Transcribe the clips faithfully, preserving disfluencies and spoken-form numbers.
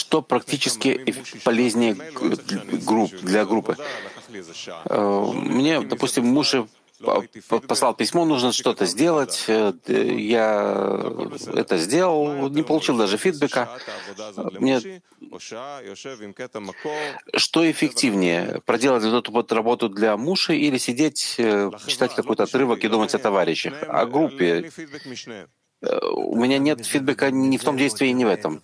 что практически эф- полезнее г- групп, для группы. Э, Мне, допустим, муж и по- по- послал письмо, нужно что-то сделать. э, д- Я это сделал, не получил даже фидбэка. Э, Мне что эффективнее, проделать вот эту вот работу для мужа или сидеть, э, читать какой-то отрывок и думать о товарищах, о группе? Э, У меня нет фидбэка ни в том действии, ни в этом.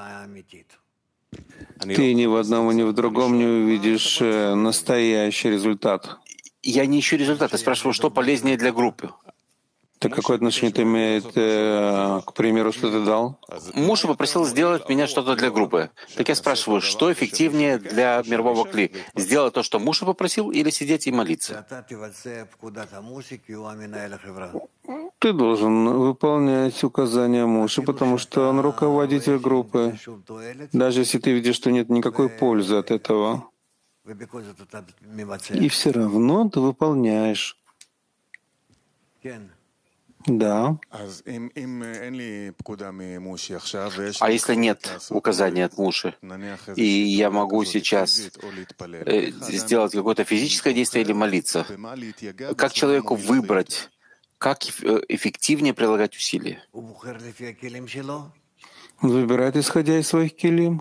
Ты ни в одном и ни в другом не увидишь э, настоящий результат. Я не ищу результаты, спрашиваю, что полезнее для группы. Так какое отношение это имеет э, к примеру, что ты дал? Муж попросил сделать меня что-то для группы. Так я спрашиваю, что эффективнее для мирового кли? Сделать то, что муж попросил, или сидеть и молиться? Ты должен выполнять указания мужа, потому что он руководитель группы. Даже если ты видишь, что нет никакой пользы от этого, и все равно ты выполняешь. Да. А если нет указания от мужа, и я могу сейчас э, сделать какое-то физическое действие или молиться, как человеку выбрать, как эф- э, эффективнее прилагать усилия? Он выбирает, исходя из своих килим.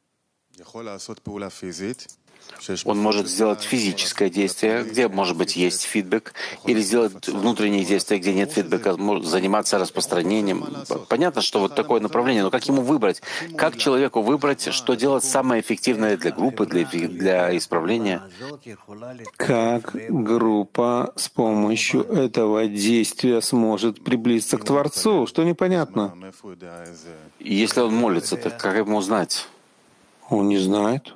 Он может сделать физическое действие, где, может быть, есть фидбэк, или сделать внутренние действия, где нет фидбэка, может заниматься распространением. Понятно, что вот такое направление, но как ему выбрать? Как человеку выбрать, что делать самое эффективное для группы, для, эффе- для исправления? Как группа с помощью этого действия сможет приблизиться к Творцу? Что непонятно? И если он молится, так как ему узнать? Он не знает.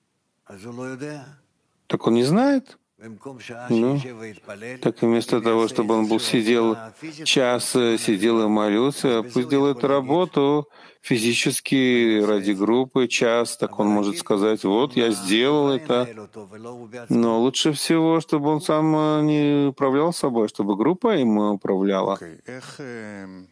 Так он не знает? Ну, так вместо того, чтобы он был сидел час, э, сидел и молился, пусть делает работу физически ради группы час, так он может сказать, вот, я сделал это. Но лучше всего, чтобы он сам э, не управлял собой, чтобы группа им управляла.